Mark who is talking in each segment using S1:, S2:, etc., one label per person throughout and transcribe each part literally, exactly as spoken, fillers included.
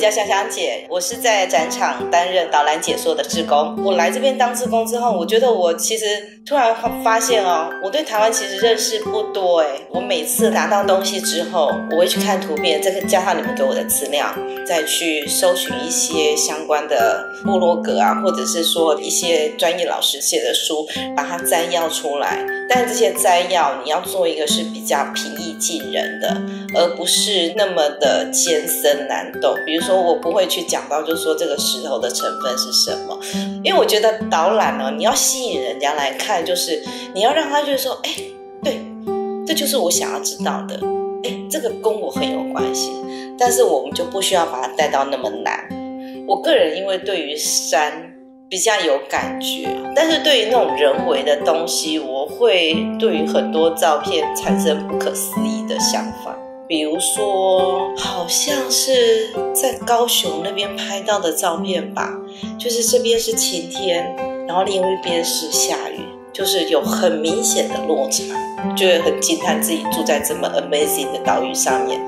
S1: 叫香香姐，我是在展场担任导览解说的志工。我来这边当志工之后，我觉得我其实突然发现哦，我对台湾其实认识不多哎。我每次拿到东西之后，我会去看图片，再加上你们给我的资料，再去搜寻一些相关的部落格啊，或者是说一些专业老师写的书，把它摘要出来。但这些摘要你要做一个是比较平易近人的，而不是那么的艰深难懂。比如说我不会去讲到就是说这个石头的成分是什么，因为我觉得导览呢，你要吸引人家来看，就是你要让他就是说，哎，对，这就是我想要知道的，哎，这个跟我很有关系。但是我们就不需要把它带到那么难。我个人因为对于山比较有感觉，但是对于那种人为的东西，我会对于很多照片产生不可思议的想法。比如说好像是在高雄那边拍到的照片吧，就是这边是晴天，然后另一边是下雨，就是有很明显的落差，就会很惊叹自己住在这么 amazing 的岛屿上面。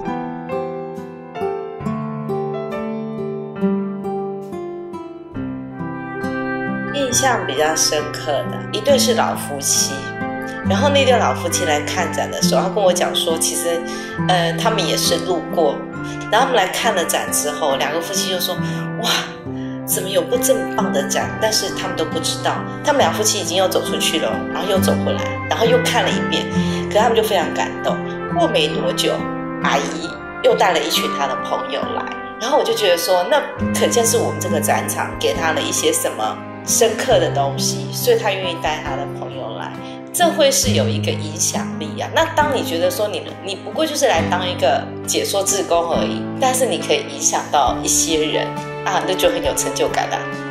S1: 印象比较深刻的一对是老夫妻，然后那对老夫妻来看展的时候，他跟我讲说，其实，呃，他们也是路过，然后他们来看了展之后，两个夫妻就说，哇，怎么有部这么棒的展？但是他们都不知道，他们两夫妻已经又走出去了，然后又走回来，然后又看了一遍，可是他们就非常感动。过没多久，阿姨又带了一群她的朋友来，然后我就觉得说，那可见是我们这个展场给他了一些什么深刻的东西，所以他愿意带他的朋友来，这会是有一个影响力啊。那当你觉得说你你不过就是来当一个解说志工而已，但是你可以影响到一些人啊，那就很有成就感啦。